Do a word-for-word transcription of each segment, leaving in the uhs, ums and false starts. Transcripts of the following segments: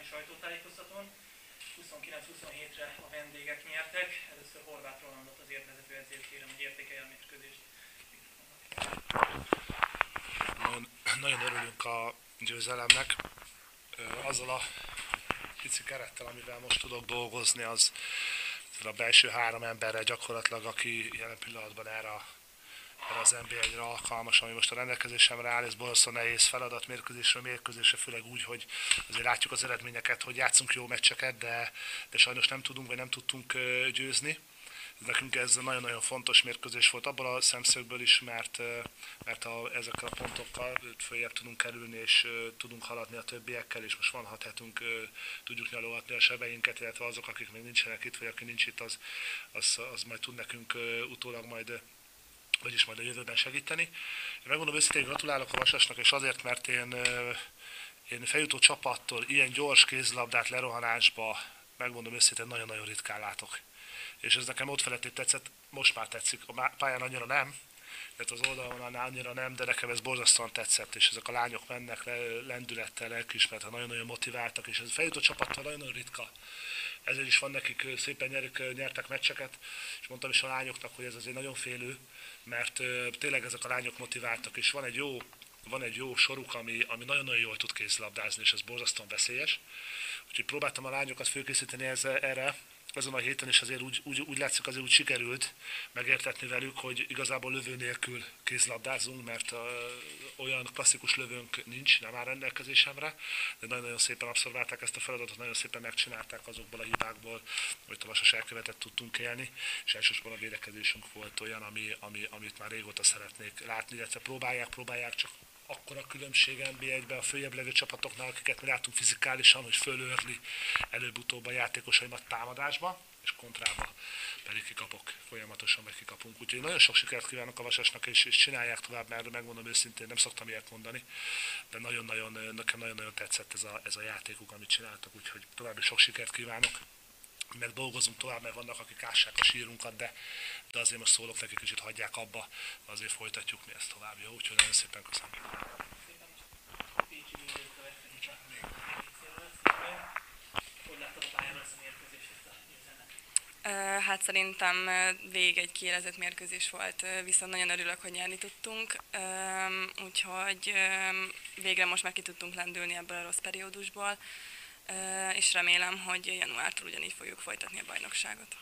sajtótájékoztatón. huszonkilenc huszonhétre a vendégek nyertek. Először Horváth Rolandot, az értvezető edzőt kérem, hogy értékelje a mérkőzést. Nagyon, nagyon örülünk a győzelemnek. Azzal a pici kerettel, amivel most tudok dolgozni, az a belső három emberrel gyakorlatilag, aki jelen pillanatban erre, a, erre az en bé egyre alkalmas, ami most a rendelkezésemre áll, ez borzasztó nehéz feladat mérkőzésről mérkőzésre, főleg úgy, hogy azért látjuk az eredményeket, hogy játszunk jó meccseket, de, de sajnos nem tudunk, vagy nem tudtunk győzni. Nekünk ez nagyon-nagyon fontos mérkőzés volt abból a szemszögből is, mert, mert a, ezekkel a pontokkal följebb tudunk kerülni, és tudunk haladni a többiekkel, és most van hat hetünk, tudjuk nyalogatni a sebeinket, illetve azok, akik még nincsenek itt, vagy aki nincs itt, az, az, az majd tud nekünk utólag majd, vagyis majd a jövőben segíteni. Én megmondom őszintén, gratulálok a Vasasnak, és azért, mert én, én feljutó csapattól ilyen gyors kézilabdát lerohanásba, megmondom őszintén, nagyon-nagyon ritkán látok. És ez nekem ott feletti tetszett, most már tetszik, a pályán annyira nem, tehát az oldalon annyira nem, de nekem ez borzasztóan tetszett, és ezek a lányok mennek le, lendülettel, lelkiismerettel, nagyon-nagyon motiváltak, és ez a feljutó csapattal nagyon-nagyon ritka. Ezért is van nekik, szépen nyerik, nyertek meccseket, és mondtam is a lányoknak, hogy ez azért nagyon félő, mert tényleg ezek a lányok motiváltak, és van egy jó, van egy jó soruk, ami, ami nagyon-nagyon jól tud kézilabdázni, és ez borzasztóan veszélyes. Úgyhogy próbáltam a lányokat fölkészíteni ezzel, erre, ezen a héten is azért úgy, úgy, úgy látszik, azért úgy sikerült megértetni velük, hogy igazából lövő nélkül kézlabdázunk, mert uh, olyan klasszikus lövőnk nincs, nem áll rendelkezésemre, de nagyon-nagyon szépen abszolválták ezt a feladatot, nagyon szépen megcsinálták azokból a hibákból, hogy a Vasas elkövetett tudtunk élni, és elsősorban a védekezésünk volt olyan, ami, ami, amit már régóta szeretnék látni, illetve próbálják, próbálják csak akkora különbség en bé egyben a följebb levő csapatoknál, akiket mi látunk fizikálisan, hogy fölőrli előbb-utóbb a játékosaimat támadásba, és kontrába pedig kikapok, folyamatosan meg kikapunk. Úgyhogy nagyon sok sikert kívánok a Vasasnak, és, és csinálják tovább, mert megmondom őszintén, nem szoktam ilyet mondani, de nagyon-nagyon, nekem nagyon-nagyon tetszett ez a, ez a játékuk, amit csináltak, úgyhogy további sok sikert kívánok. Meg dolgozunk tovább, mert vannak, akik ássák a sírunkat, de, de azért most szólok neki, kicsit hagyják abba, azért folytatjuk mi ezt tovább, jó? Úgyhogy nagyon szépen köszönöm. Hát szerintem végig egy kiélezett mérkőzés volt, viszont nagyon örülök, hogy nyerni tudtunk, úgyhogy végre most meg ki tudtunk lendülni ebből a rossz periódusból, és remélem, hogy januártól ugyanígy fogjuk folytatni a bajnokságot.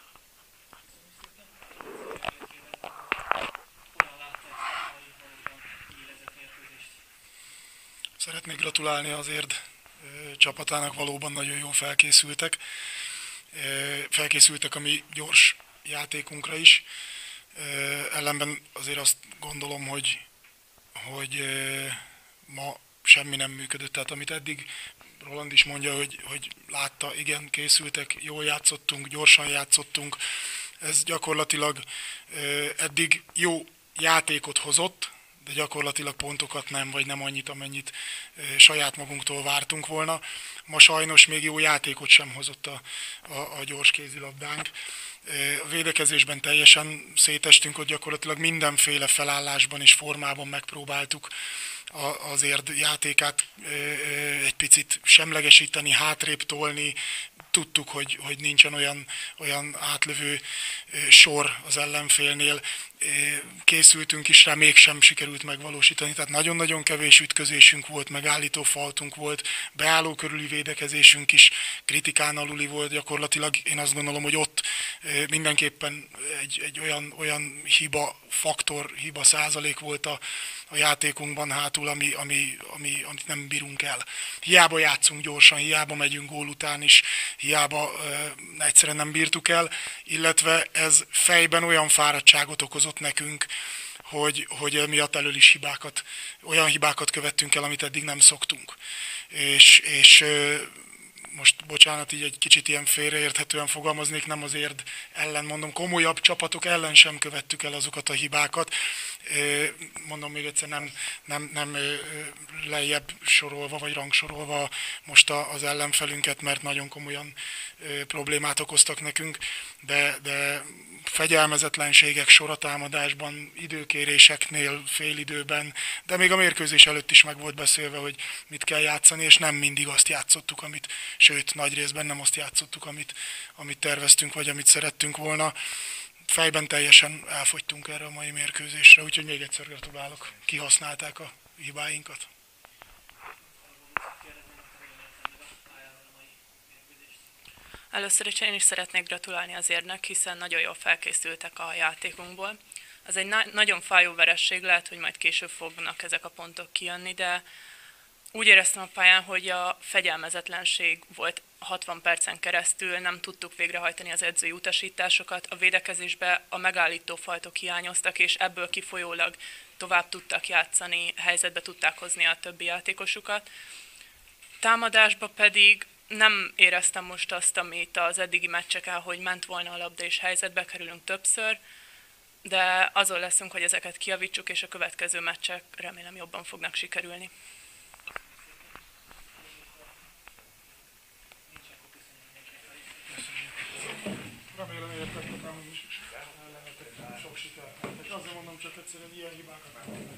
Szeretnék gratulálni az Érd csapatának, valóban nagyon jól felkészültek. Felkészültek a mi gyors játékunkra is. Ellenben azért azt gondolom, hogy, hogy ma semmi nem működött. Tehát amit eddig Roland is mondja, hogy, hogy látta, igen, készültek, jól játszottunk, gyorsan játszottunk. Ez gyakorlatilag eddig jó játékot hozott, de gyakorlatilag pontokat nem, vagy nem annyit, amennyit saját magunktól vártunk volna. Ma sajnos még jó játékot sem hozott a, a, a gyors kézilabdánk. A védekezésben teljesen szétestünk, ott gyakorlatilag mindenféle felállásban és formában megpróbáltuk az Érd játékát egy picit semlegesíteni, hátrébb tolni. Tudtuk, hogy, hogy nincsen olyan, olyan átlövő sor az ellenfélnél. Készültünk is rá, mégsem sikerült megvalósítani. Tehát nagyon-nagyon kevés ütközésünk volt, megállító faltunk volt, beálló körüli védekezésünk is kritikán aluli volt. Gyakorlatilag én azt gondolom, hogy ott mindenképpen egy, egy olyan, olyan hiba faktor, hiba százalék volt a, a játékunkban hátul, ami, ami, ami, amit nem bírunk el. Hiába játszunk gyorsan, hiába megyünk gól után is, hiába uh, egyszerűen nem bírtuk el, illetve ez fejben olyan fáradtságot okozott nekünk, hogy, hogy miatt elől is hibákat, olyan hibákat követtünk el, amit eddig nem szoktunk. És, és uh, most bocsánat, így egy kicsit ilyen félreérthetően fogalmaznék, nem az Érd ellen mondom, komolyabb csapatok ellen sem követtük el azokat a hibákat. Mondom még egyszer, nem, nem, nem lejjebb sorolva, vagy rangsorolva most az ellenfelünket, mert nagyon komolyan problémát okoztak nekünk, de, de fegyelmezetlenségek soratámadásban, időkéréseknél, félidőben, de még a mérkőzés előtt is meg volt beszélve, hogy mit kell játszani, és nem mindig azt játszottuk, amit, sőt, nagy részben nem azt játszottuk, amit, amit terveztünk, vagy amit szerettünk volna. Fejben teljesen elfogytunk erre a mai mérkőzésre, úgyhogy még egyszer gratulálok. Kihasználták a hibáinkat. Először is én is szeretnék gratulálni az érnek, hiszen nagyon jól felkészültek a játékunkból. Ez egy na- nagyon fájó veresség, lehet, hogy majd később fognak ezek a pontok kijönni, de úgy éreztem a pályán, hogy a fegyelmezetlenség volt hatvan percen keresztül, nem tudtuk végrehajtani az edzői utasításokat, a védekezésbe a megállító fajtok hiányoztak, és ebből kifolyólag tovább tudtak játszani, helyzetbe tudták hozni a többi játékosukat. Támadásba pedig nem éreztem most azt, amit az eddigi meccseken, hogy ment volna a labda és helyzetbe kerülünk többször, de azon leszünk, hogy ezeket kijavítsuk, és a következő meccsek remélem jobban fognak sikerülni. Remélem értettem is. Sok sikert. Azért mondom, csak egyszerűen ilyen hibákat